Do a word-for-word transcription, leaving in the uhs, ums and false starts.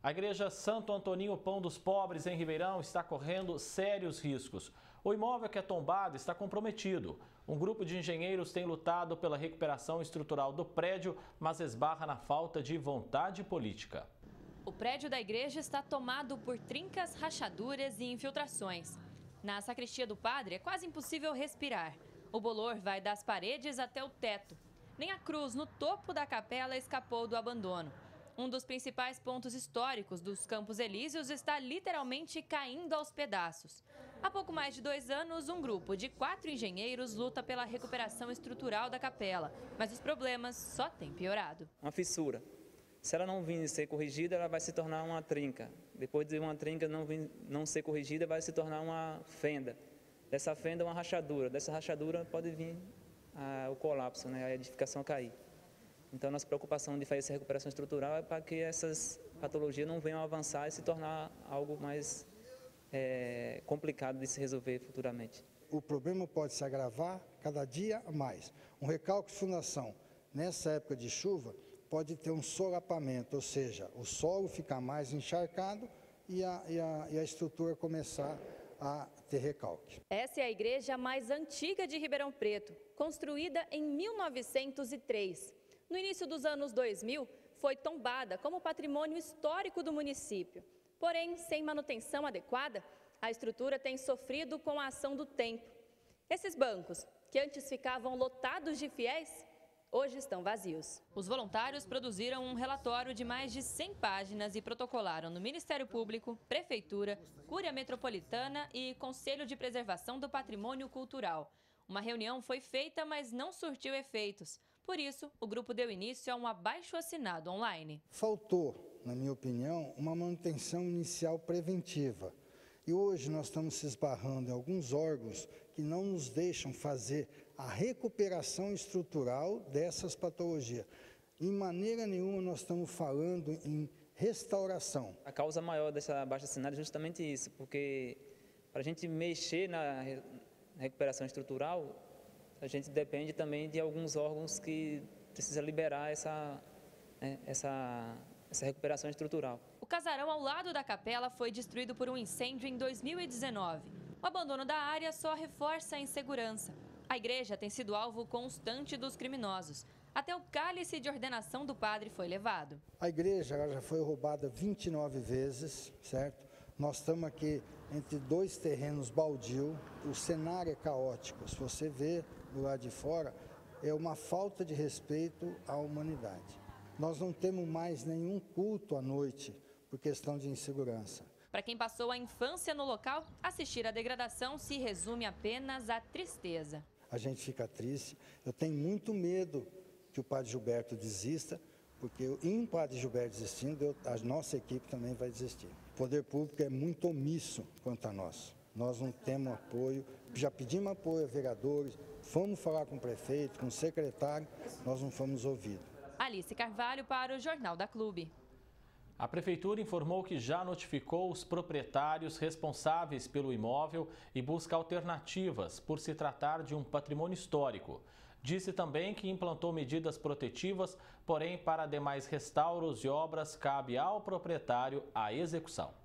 A igreja Santo Antoninho Pão dos Pobres, em Ribeirão, está correndo sérios riscos. O imóvel que é tombado está comprometido. Um grupo de engenheiros tem lutado pela recuperação estrutural do prédio, mas esbarra na falta de vontade política. O prédio da igreja está tomado por trincas, rachaduras e infiltrações. Na sacristia do padre é quase impossível respirar. O bolor vai das paredes até o teto. Nem a cruz no topo da capela escapou do abandono. Um dos principais pontos históricos dos Campos Elíseos está literalmente caindo aos pedaços. Há pouco mais de dois anos, um grupo de quatro engenheiros luta pela recuperação estrutural da capela, mas os problemas só têm piorado. Uma fissura. Se ela não vir ser corrigida, ela vai se tornar uma trinca. Depois de uma trinca não, vir, não ser corrigida, vai se tornar uma fenda. Dessa fenda, uma rachadura. Dessa rachadura pode vir ah, o colapso, né, a edificação cair. Então, nossa preocupação de fazer essa recuperação estrutural é para que essas patologias não venham a avançar e se tornar algo mais é, complicado de se resolver futuramente. O problema pode se agravar cada dia mais. Um recalque de fundação nessa época de chuva pode ter um solapamento, ou seja, o solo ficar mais encharcado e a, e a, e a estrutura começar a ter recalque. Essa é a igreja mais antiga de Ribeirão Preto, construída em mil novecentos e três. No início dos anos dois mil, foi tombada como patrimônio histórico do município. Porém, sem manutenção adequada, a estrutura tem sofrido com a ação do tempo. Esses bancos, que antes ficavam lotados de fiéis, hoje estão vazios. Os voluntários produziram um relatório de mais de cem páginas e protocolaram no Ministério Público, Prefeitura, Cúria Metropolitana e Conselho de Preservação do Patrimônio Cultural. Uma reunião foi feita, mas não surtiu efeitos. Por isso, o grupo deu início a um abaixo-assinado online. Faltou, na minha opinião, uma manutenção inicial preventiva. E hoje nós estamos se esbarrando em alguns órgãos que não nos deixam fazer a recuperação estrutural dessas patologias. Em maneira nenhuma nós estamos falando em restauração. A causa maior dessa abaixo-assinado é justamente isso, porque para a gente mexer na recuperação estrutural, a gente depende também de alguns órgãos que precisam liberar essa, né, essa, essa recuperação estrutural. O casarão ao lado da capela foi destruído por um incêndio em dois mil e dezenove. O abandono da área só reforça a insegurança. A igreja tem sido alvo constante dos criminosos. Até o cálice de ordenação do padre foi levado. A igreja ela já foi roubada vinte e nove vezes, certo? Nós estamos aqui entre dois terrenos baldio, o cenário é caótico. Se você vê do lado de fora, é uma falta de respeito à humanidade. Nós não temos mais nenhum culto à noite por questão de insegurança. Para quem passou a infância no local, assistir à degradação se resume apenas à tristeza. A gente fica triste, eu tenho muito medo que o padre Gilberto desista, porque em um padre Gilberto desistindo, a nossa equipe também vai desistir. O poder público é muito omisso quanto a nós. Nós não temos apoio, já pedimos apoio a vereadores, fomos falar com o prefeito, com o secretário, nós não fomos ouvidos. Alice Carvalho para o Jornal da Clube. A Prefeitura informou que já notificou os proprietários responsáveis pelo imóvel e busca alternativas por se tratar de um patrimônio histórico. Disse também que implantou medidas protetivas, porém para demais restauros e obras cabe ao proprietário a execução.